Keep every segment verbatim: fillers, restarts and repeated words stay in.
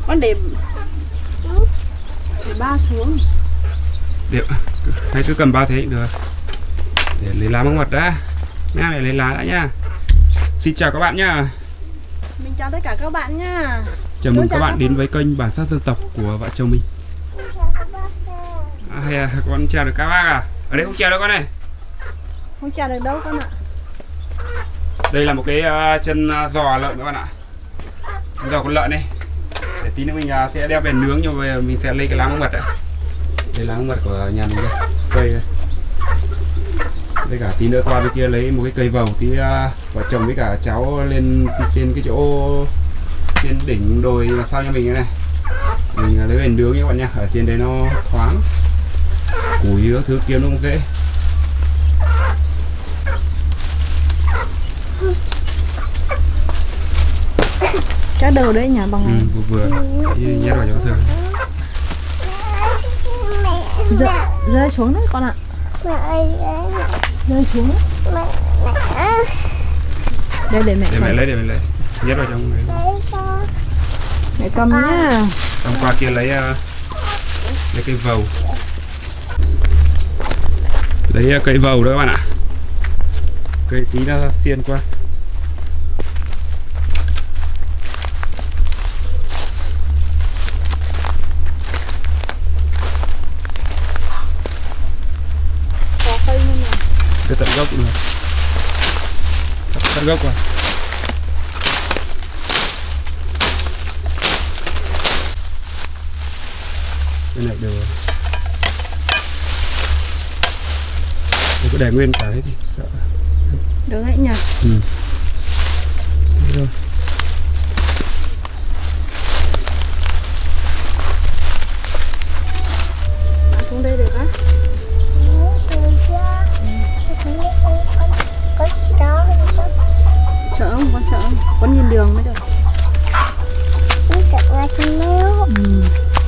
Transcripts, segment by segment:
Con để để ba xuống. Điệu, hay cứ cầm bao thế cũng được. Để lấy lá măng mật đã. Nha, để lấy lá đã nha. Xin chào các bạn nhá. Mình chào tất cả các bạn nhá. Chào mừng các bạn đến với kênh Bản Sắc Dân Tộc của vợ chồng mình. À, hay à, con chào được các bác à? Ở đây không chào đâu con này. Không chào được đâu con ạ. Đây là một cái uh, chân uh, giò lợn các bạn ạ. Chân giò con lợn này. Để tí nữa mình uh, sẽ đeo về nướng, nhưng mà mình sẽ lấy cái lá măng mật ạ. Đây lá măng mật của nhà mình đây. Cây đây. Đây cả tí nữa qua bên kia lấy một cái cây vầu, tí uh, vợ chồng với cả cháu lên trên cái chỗ trên đỉnh đồi là sau cho mình cái này. Mình uh, lấy về nướng các bạn nha. Ở trên đấy nó thoáng. Củi các thứ kiếm nó không dễ. Cá đầu đấy nhà bằng này. Ừ, vừa vừa nhét vào cho nó thơm. Rơi, rơi xuống đấy con ạ. Rơi xuống đấy. Đây để mẹ Để mẹ lấy, để mẹ lấy. Nhét vào trong này. Mẹ cầm nhá. Xong qua kia lấy uh, lấy cây vầu. Lấy uh, cây vầu đó các bạn ạ. Cây tí nó xiên qua. Cái tận gốc cũng được. Tận gốc qua. Cái này đều. Mình cứ để nguyên cả hết đi. Sợ. Được đấy nhỉ. Ừ. Được rồi. Bạn xuống đây được á? Sợ không? Con sợ không? Con nhìn đường mới được. Ừ.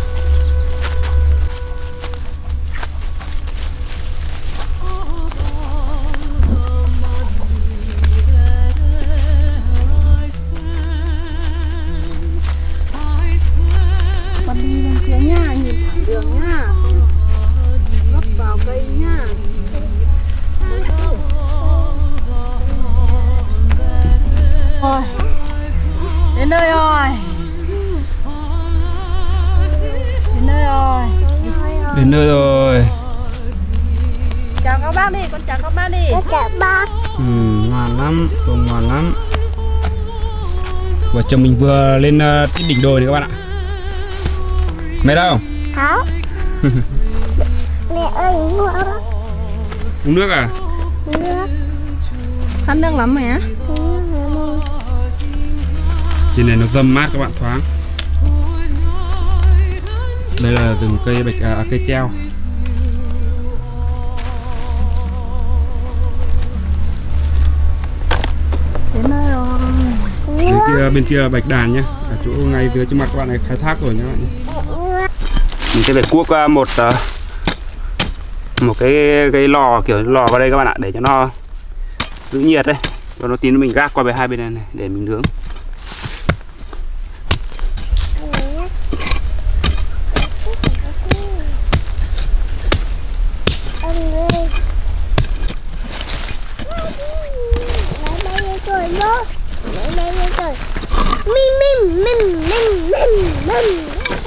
Con đi bên kia nha, nhìn thẳng đường nha. Gấp vào cây nha. Rồi, đến nơi rồi. Đến nơi rồi. Đến nơi rồi. Chào các bác đi, con chào các bác đi. Chào bác. Ừ, ngoan lắm, không ngoan lắm. Vợ chồng mình vừa lên uh, cái đỉnh đồi này các bạn ạ. Mẹ đâu? Hả? Mẹ ơi uống nước. Uống nước à? Nước. Khát nước lắm mày á. Trên này nó râm mát các bạn, thoáng. Đây là rừng cây bạch à, cây keo. Đến nơi rồi. Bên kia, bên kia là bạch đàn nhá. Ở chỗ ngay dưới trước mặt các bạn này khai thác rồi nhá các bạn nhé. Mình sẽ phải cuốc một một cái cái lò, kiểu lò vào đây các bạn ạ, để cho nó giữ nhiệt đấy. Cho nó tí nữa mình gác qua về hai bên này, này để mình nướng. Mim mim mim mim mim mim.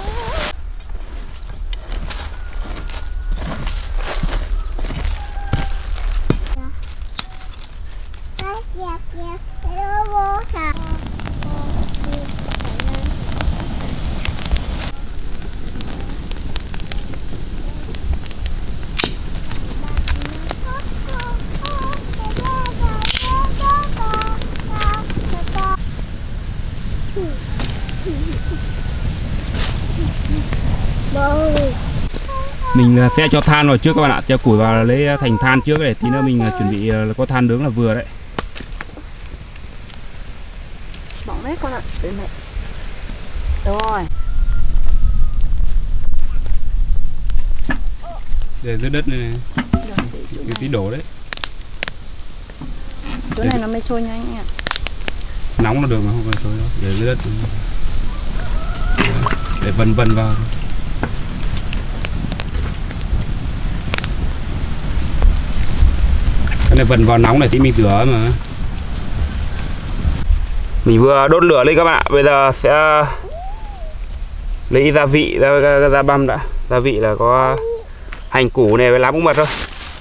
Mình sẽ cho than vào trước các bạn ạ, cho củi vào lấy thành than trước để tí nữa mình chuẩn bị có than nướng là vừa đấy. Bỏng đấy con ạ. Để mẹ. Rồi. Để dưới đất này, này. Cái tí đổ đấy. Chỗ này nó mới sôi nhanh ạ. Nóng là được mà không cần sôi đâu. Để dưới đất. Đấy. để vần vần vào. Cái này vần vào nóng này tí mình rửa mà. Mình vừa đốt lửa lên các bạn ạ. Bây giờ sẽ lấy gia vị ra, ra, ra băm đã. Gia vị là có hành củ này với lá bông mật thôi.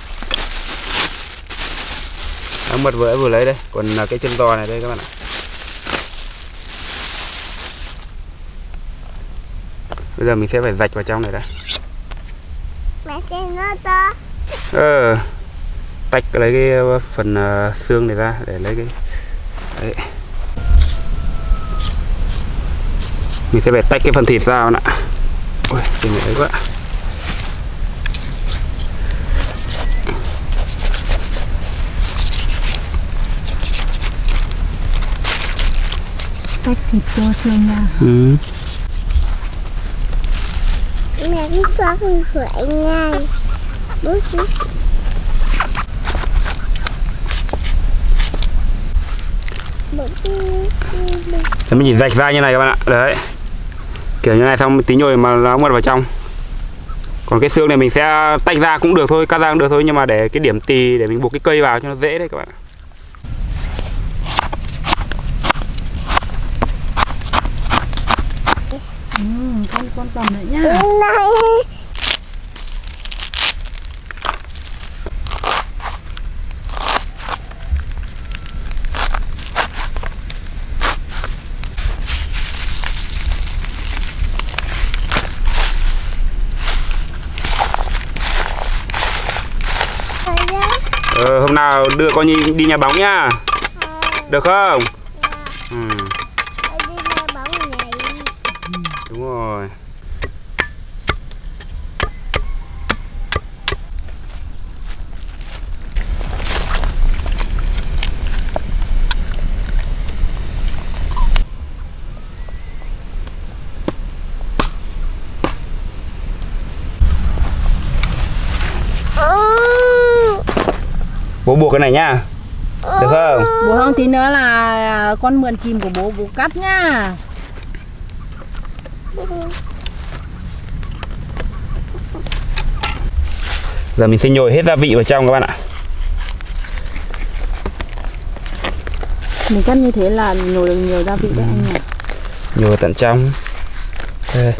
Lá mật vừa vừa lấy đây, còn là cái chân giò này đây các bạn ạ. Bây giờ mình sẽ phải rạch vào trong này đã. Mẹ trên nó to. Ờ, tách lấy cái phần uh, xương này ra để lấy cái đấy. Mình sẽ phải tách cái phần thịt ra bạn ạ. Ôi, cái này đấy quá. Tách thịt cho xương ra. Ừ. Mẹ cứ cho cái sữa anh ngay. Bố chứ. Thế mình chỉ rạch ra như này các bạn ạ. Đấy. Kiểu như này xong tí nhồi mà nó mật vào trong. Còn cái xương này mình sẽ tách ra cũng được thôi, cắt ra cũng được thôi, nhưng mà để cái điểm tì để mình buộc cái cây vào cho nó dễ đấy các bạn ạ. Ừ, con con cầm lại nhá. Này. Ờ, hôm nào đưa con Nhi đi nhà bóng nhá. Được không? Ừ. Đúng rồi. Bố buộc cái này nhá. Được không? Bố không, tí nữa là con mượn kìm của bố, bố cắt nhá. Giờ mình sẽ nhồi hết gia vị vào trong các bạn ạ. Mình cắt như thế là nhồi được nhiều gia vị đấy anh nhỉ. Nhồi tận trong. Đây.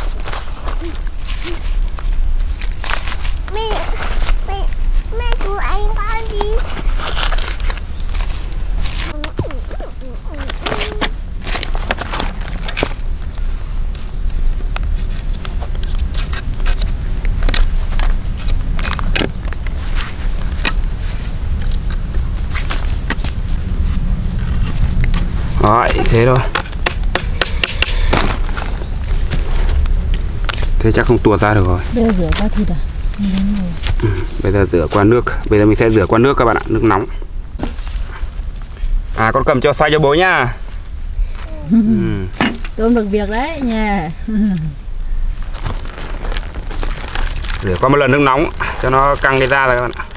Mẹ, mẹ, mẹ của anh con đi. Rồi, thế thôi. Thế chắc không tuột ra được rồi. Bây giờ rửa qua thịt à? Ừ, bây giờ rửa qua nước. Bây giờ mình sẽ rửa qua nước các bạn ạ, nước nóng. À, con cầm cho xoay cho bố nhá. Ừ. Tôm được việc đấy nha. Rửa qua một lần nước nóng cho nó căng cái da ra các bạn ạ.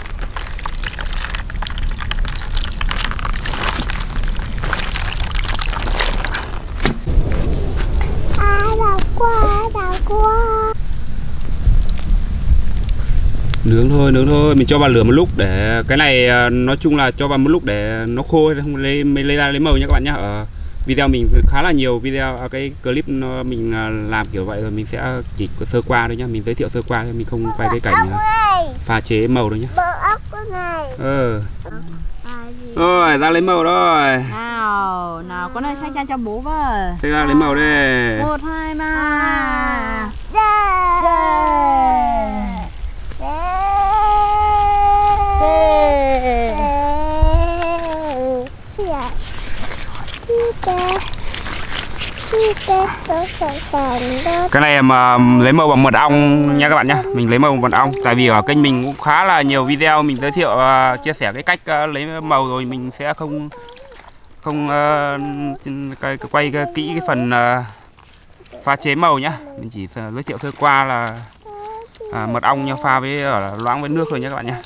À, đau quá, đau quá. Nướng thôi, nướng thôi, mình cho vào lửa một lúc để cái này nói chung là cho vào một lúc để nó khô, không lấy mới lấy ra lấy màu nhé các bạn nhé. Ở video mình khá là nhiều video, cái clip nó, mình làm kiểu vậy rồi, mình sẽ chỉ sơ qua thôi nhá, mình giới thiệu sơ qua thôi, mình không quay cái cảnh pha chế màu đâu nhá. Bơ ốc này. Ờ. Rồi, ra lấy màu rồi. Nào, nào con ơi xách ra cho bố với. Xách ra lấy màu đây. Một, hai, ba. Yeah. Cái này mà lấy màu bằng mật ong nha các bạn nhé. Mình lấy màu bằng mật ong. Tại vì ở kênh mình cũng khá là nhiều video mình giới thiệu uh, chia sẻ cái cách uh, lấy màu rồi, mình sẽ không không uh, quay, quay kỹ cái phần uh, pha chế màu nhá. Mình chỉ giới thiệu sơ qua là uh, mật ong nha, pha với uh, loãng với nước thôi nhé các bạn nhé.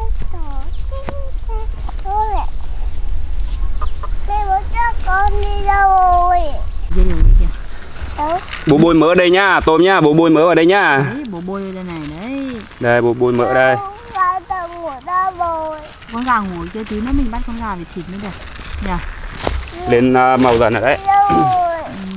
Con đi ra ra bồi. Dây đường kìa. Đâu? Bố bôi mỡ ở đây nhá, tôm nhá, bố bôi mỡ ở đây nhá. Đấy, bố bôi đây này đấy. Đây bố bôi mỡ đây. Ra tao ngủ ra bồi. Con gà ngủ kia tí nữa mình bắt con gà để thịt mới được. Nhờ. Lên uh, màu dần ở đấy. Ra bồi. Ừ.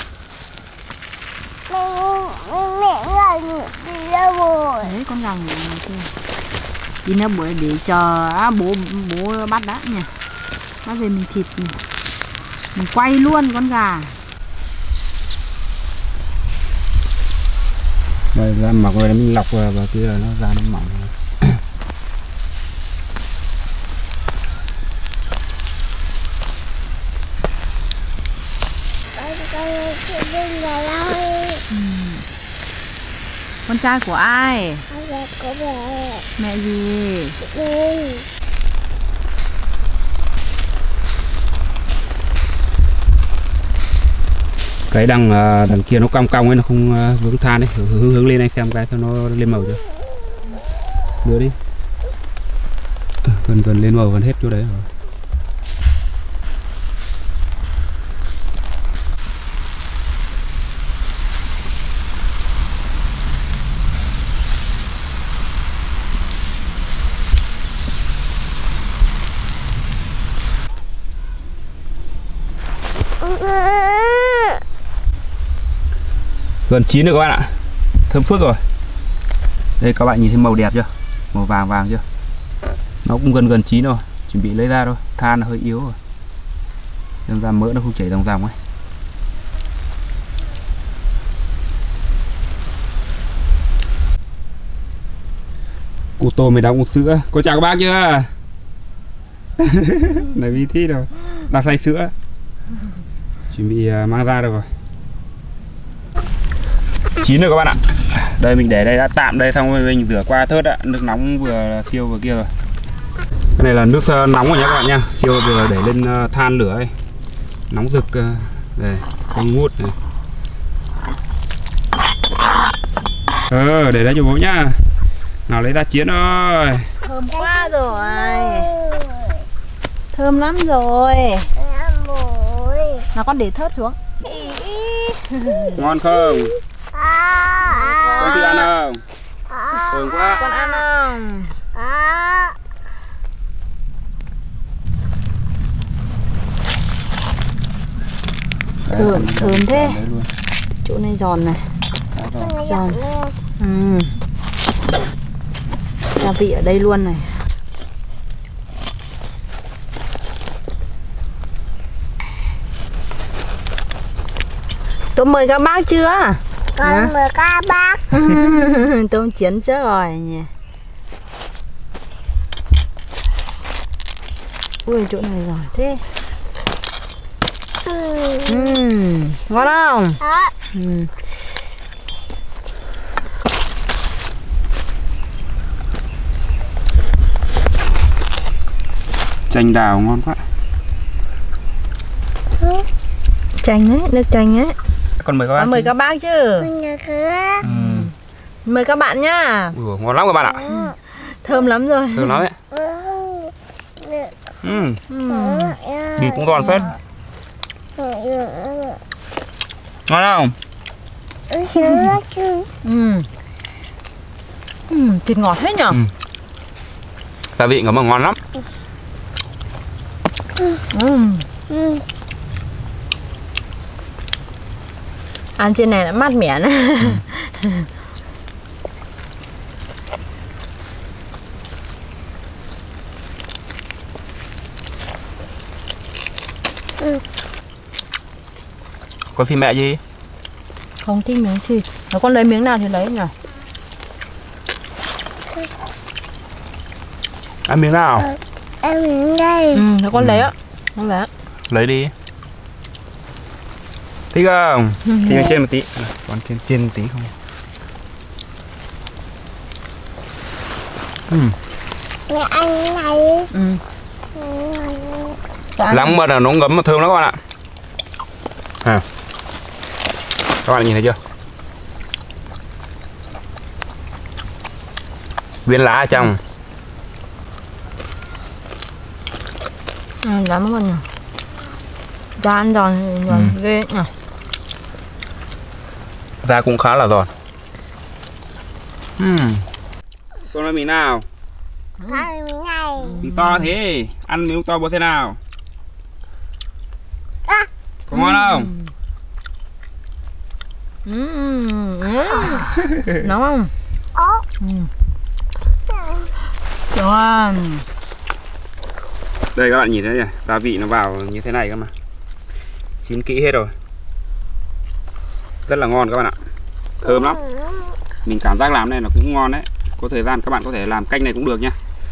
Mình mẹ gà ngủ đi ra bồi. Đấy con gà ngủ này kia. Đi nữa buổi để chờ à, bố bố bắt đã nhỉ. Bắt về mình thịt. Mình quay luôn con gà. Rồi ra mọc rồi mình lọc vào kia là nó ra nó mỏng. Ừ. Con trai của ai? Có mẹ. Mẹ gì? Đi. Cái đằng đằng kia nó cong cong ấy, nó không hướng than đấy, hướng hướng lên anh xem cái cho nó lên màu chưa. Đưa đi. Gần gần lên màu gần hết chỗ đấy rồi. Gần chín rồi các bạn ạ, thơm phức rồi. Đây các bạn nhìn thấy màu đẹp chưa, màu vàng vàng chưa, nó cũng gần gần chín rồi, chuẩn bị lấy ra thôi. Than nó hơi yếu rồi, nên ra mỡ nó không chảy dòng dòng ấy. Cô tô mới đóng uống sữa. Cô chào các bác chưa? Này Vi Thi rồi, đang say sữa, chuẩn bị mang ra được rồi. Chín rồi các bạn ạ. Đây mình để đây đã tạm đây, xong rồi mình rửa qua thớt đã. Nước nóng vừa thiêu vừa kia rồi. Cái này là nước nóng rồi nhé các bạn nha. Thiêu vừa để lên than lửa ấy, nóng rực đây, không ngút này. Ờ, để đây cho bố nhá. Nào lấy ra chiến rồi. Thơm quá rồi. Thơm lắm rồi. Nào con để thớt xuống. Ngon không? Con thích ăn không? Thơm quá. Con ăn không? Thơm, thơm thế. Chỗ này giòn này. Giòn. Ừ. Gia vị ở đây luôn này. Tôi mời các bác chưa? Con mời các bác. Tôm chiến trước rồi nhỉ. Ui chỗ này giỏi thế. Ừ. Uhm, ngon không? Đó. Ừ. Chanh đào ngon quá. Chanh ấy, nước chanh ấy. Con mời các bác. Con mời các bác chứ. Con nhớ cửa. Ừ. Mời các bạn nhá. Ủa, ngon lắm các bạn ạ. Thơm lắm rồi. Thơm lắm đấy. Ừ. Ừ. Thịt cũng giòn phết. Ngon không? Ừ. Ừ, thịt ngọt hết nhở? Ừ. Gia vị ngấm mà ngon lắm. Ừ. Ừ. Ăn trên này đã mát mẻ nữa. Ừ. Ừ. Con phim mẹ gì? Không thích miếng thịt. Nó con lấy miếng nào thì lấy nhỉ? Ăn miếng nào? Em đến đây. Ừ, nó con Ừ. lấy á. Nó lấy á. Lấy đi. Thích không? Ừ. Thì lên trên một tí. Còn trên trên một tí không? Ừ. Mẹ ăn cái này. Ừ. Lắng mật là nó ngấm mà thơm lắm các bạn ạ. À. Các bạn nhìn thấy chưa? Viên lá ở trong. Ừ, lắm con nhỉ. Da ăn giòn giòn Ừ. ghê nhỉ. Da cũng khá là giòn. uhm. Con ăn mì nào? Hai ngày. Mì to thế, ăn miếng to bố thế nào? À. Có ngon không? Ừm, ừm. Nóng không? Có. Ừm. Giòn. Đây các bạn nhìn thấy nhỉ, gia vị nó vào như thế này cơ mà. Chín kỹ hết rồi. Rất là ngon các bạn ạ. Thơm lắm. Mình cảm giác làm này nó cũng ngon đấy. Có thời gian các bạn có thể làm cách này cũng được nha.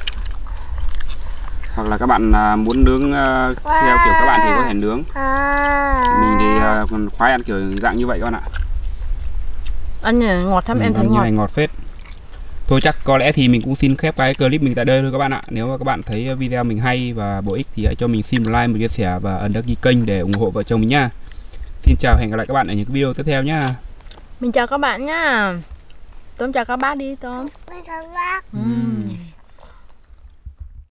Hoặc là các bạn muốn nướng uh, theo kiểu các bạn thì có thể nướng. Mình thì uh, còn khoái ăn kiểu dạng như vậy các bạn ạ. Ăn nhỉ, ngọt lắm, Ừ, em thấy như ngọt. này ngọt phết. Thôi chắc có lẽ thì mình cũng xin khép cái clip mình tại đây thôi các bạn ạ. Nếu mà các bạn thấy video mình hay và bổ ích thì hãy cho mình xin một like, một chia sẻ và ấn đăng ký kênh để ủng hộ vợ chồng mình nha. Xin chào, hẹn gặp lại các bạn ở những video tiếp theo nhá. Mình chào các bạn nhá. Tôm chào các bác đi Tôm. Mình chào bác. Ừm.